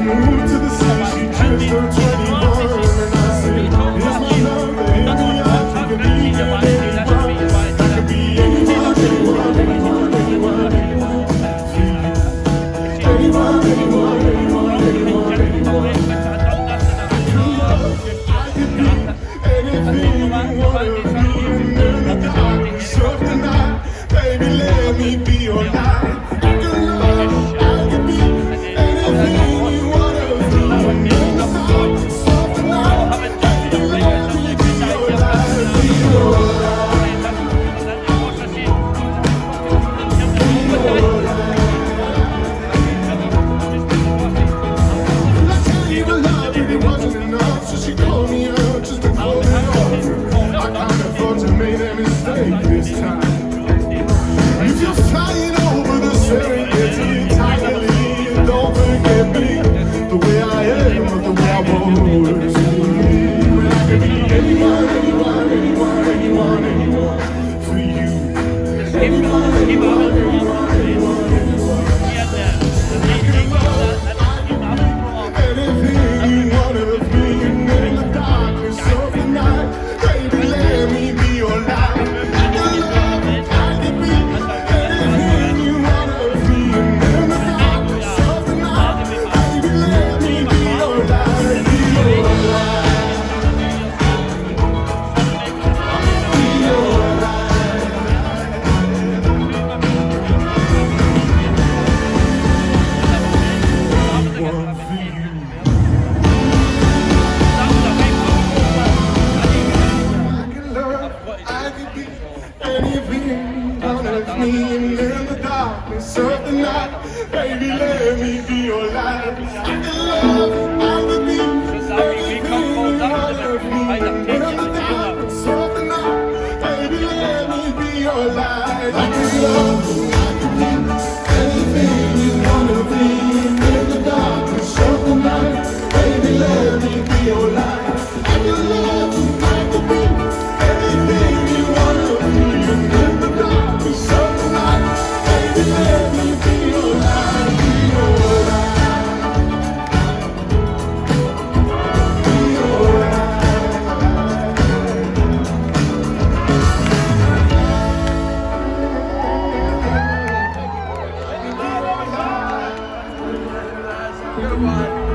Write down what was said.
moved to the city, she just turned 21. And I said, here's my number, hit me up, you can be anyone. I could be anyone, anyone, anyone, anyone, anyone. Anyone, anyone, anyone, anyone, anyone. I could be anything you want of me. And in the darkness of the night, baby, let me be your light. I could love, I could be anything you want of me. And in the darkness of the night, baby, let me be your light. Be your light. Be your light. It wasn't enough, so she called me out just to call me off. I kind of thought you made a mistake this time. If you're flying over the Serengeti entirely, don't forget me the way I am, but the way I was. When I could be anyone, anyone, anyone, anyone, anyone for you. Anyone, anyone, anyone, anyone, anyone. I could love, anything you want of me, and in the darkness of the night, baby, let me be your light. I can love, I can be anything you want of me, and in the darkness of the night, baby, let me be your light. Be your light. Be your light. One for you. I could be anything one of me, and in the darkness of the night, baby, let me be your light. I can love, I could be anything one of me, and in the darkness of the night, baby, let me be your light. I can love, I could be anything you want of me, and in the darkness of the night, baby, let me be your light. I can love, I could be anything you want of me, and in the darkness of the night, baby, let me be your light, be your light, be your light. Goodbye.